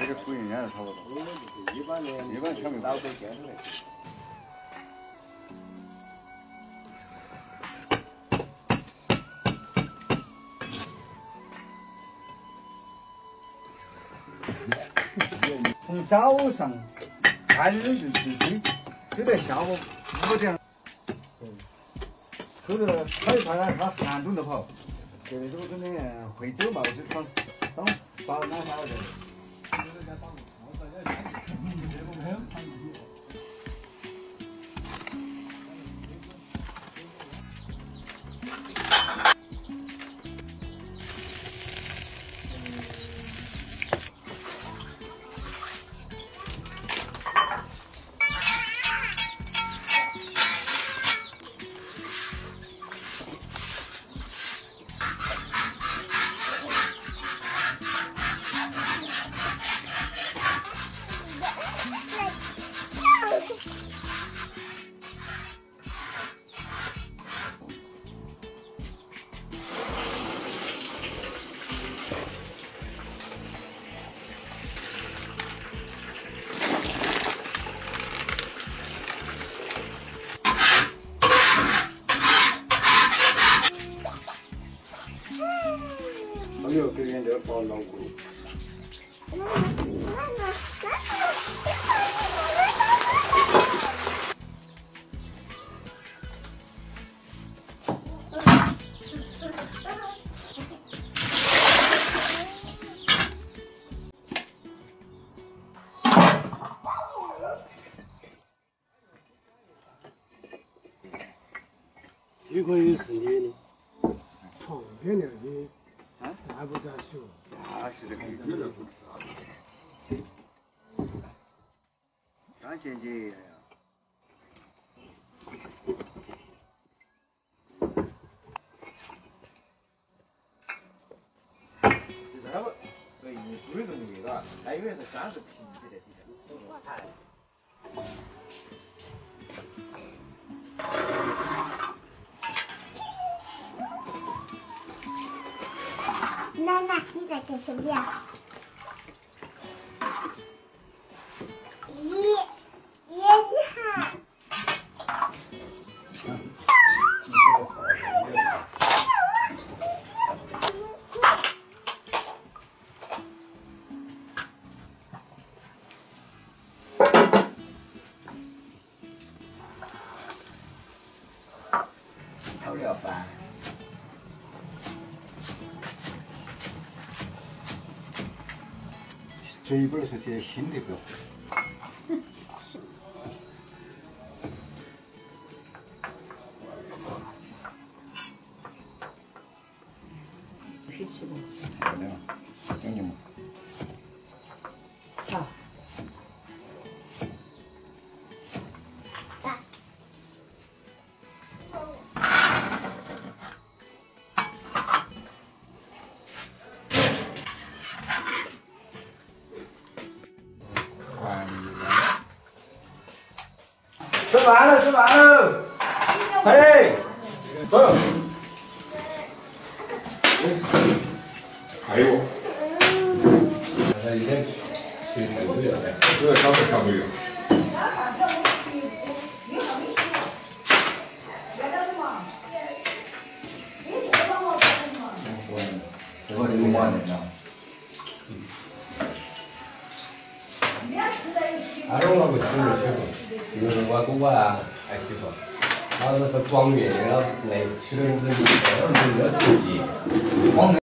这个复印也是差不多。 一般全没有。 老北建出来。 从早上8点钟就追到下午5点。后头跑一跑呢，他寒冬的跑，这里都真的会走嘛，就从到哪啥的。 哎呦，这边这包老贵。 这个有成绩的，长篇了的，还不咋修。 那是这个。张姐姐。 第三个，对，你注意个那个，还以为是30平起的底下。 奶奶，你在干什么呀？爷，你好。 炒料饭。 这一本是写新的表。 是吃的。 没有，给你们。 好。 吃饭了，吃饭了，快点，走。 哎呦， 他一天睡太贵了， 这个小时上个月。我这个晚点呢。 俺说我不吃媳妇，就是我跟我啊爱媳妇，他那是光月的，那吃的是热气机。